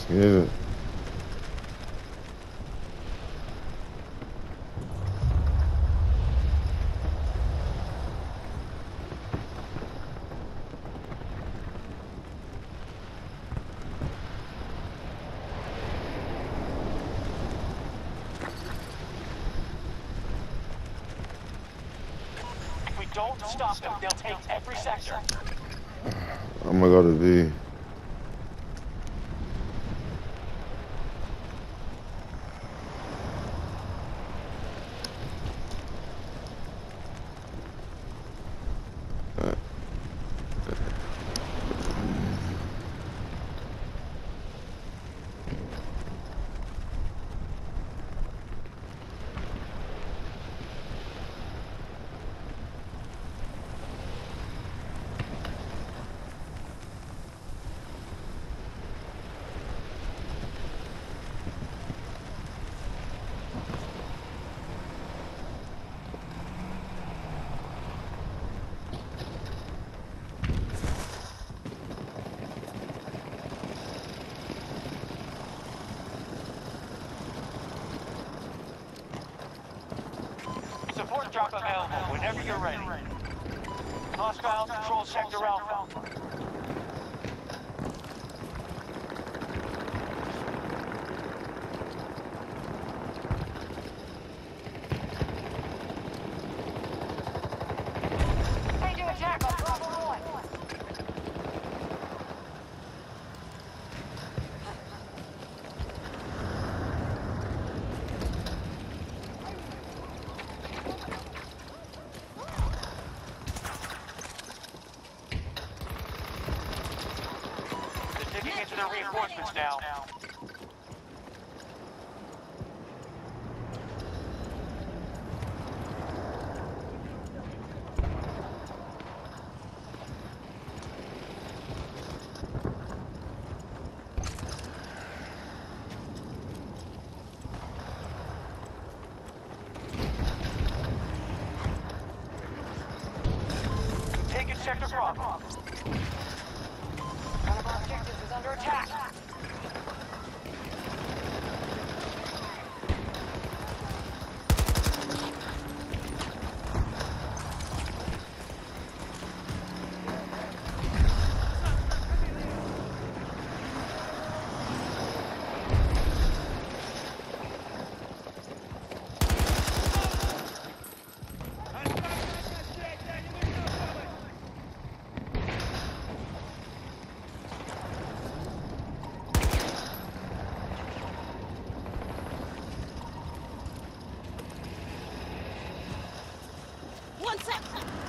Get it. If we don't stop them, they'll take every sector. I'm gonna go to V. Support drop available whenever you're ready. Hostile control sector Alpha. Staging attack on Bravo 1. Digging into the reinforcements now. Taking sector Bravo. One of our objectives is under attack. One sec.